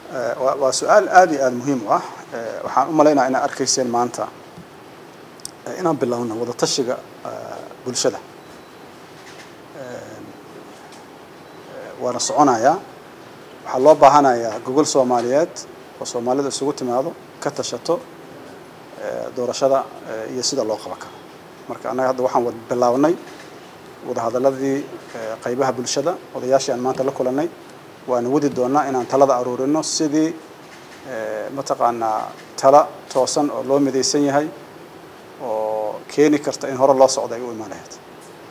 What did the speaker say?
وسؤال آدي المهم وحان أمالينا أنا أركيسين مانتا إنا بالله وضا تشيغا بلشدة وانا سعونايا waxaa loo baahanayaa Google Soomaaliyeed oo Soomaalida isugu timaado ka tashato doorashada iyo sida loo qaban karo marka anaga hadda waxaan wada bilaawnay wada hadaladii qaybaha bulshada odayaashii aan maanta la kulanay waan wadi doonaa inaan talada aruurino sidii mataqaana tala toosan oo loo mideysan yahay oo keeni karta in hore loo socdo ay u imaanayaan